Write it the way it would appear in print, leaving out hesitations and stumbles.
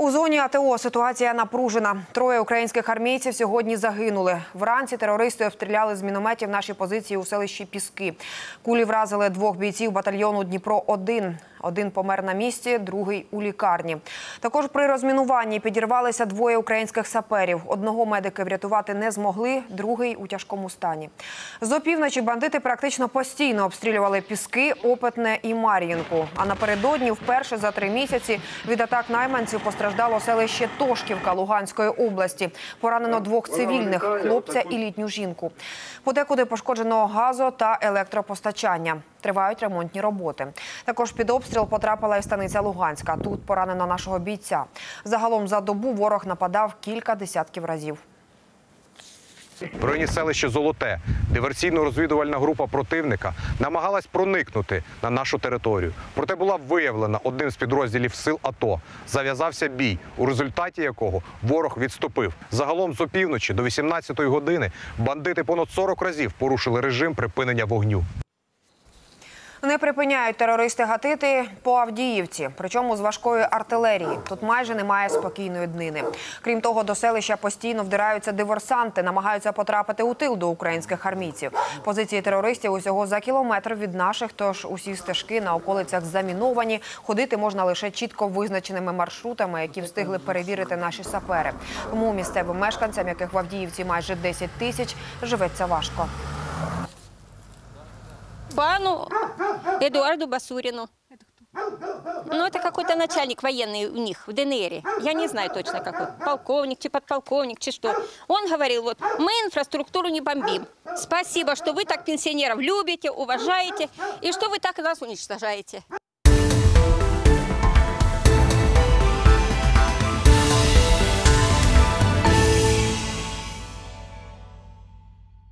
У зоні АТО ситуація напружена. 3 українських армійців сьогодні загинули. Вранці терористи обстріляли з мінометів наші позиції у селищі Піски. Кулі вразили 2 бійців батальйону Дніпро-1. Один помер на місці, другий у лікарні. Також при розмінуванні підірвалися 2 українських саперів. Одного медики врятувати не змогли, другий у тяжкому стані. З опівночі бандити практично постійно обстрілювали Піски, Опитне і Мар'їнку. А напередодні вперше за 3 місяці від атак найманців постраждало селище Тошківка Луганської області. Поранено 2 цивільних – хлопця і літню жінку. Подекуди пошкоджено газо- та електропостачання. Тривають ремонтні роботи. Також під обстріл потрапила і станиця Луганська. Тут поранено нашого бійця. Загалом за добу ворог нападав кілька десятків разів. В районі селища Золоте диверсійно-розвідувальна група противника намагалась проникнути на нашу територію. Проте була виявлена одним з підрозділів сил АТО. Зав'язався бій, у результаті якого ворог відступив. Загалом з опівночі до 18-ї години бандити понад 40 разів порушили режим припинення вогню. Не припиняють терористи гатити по Авдіївці, причому з важкої артилерії. Тут майже немає спокійної днини. Крім того, до селища постійно вдираються диверсанти, намагаються потрапити у тил до українських армійців. Позиції терористів усього за кілометр від наших, тож усі стежки на околицях заміновані. Ходити можна лише чітко визначеними маршрутами, які встигли перевірити наші сапери. Тому місцевим мешканцям, яких в Авдіївці майже 10 тисяч, живеться важко. Пану Эдуарду Басурину. Ну, это какой-то начальник военный у них в ДНР. Я не знаю точно какой. Полковник, чи подполковник, чи что. Он говорил, вот, мы инфраструктуру не бомбим. Спасибо, что вы так пенсионеров любите, уважаете, и что вы так нас уничтожаете.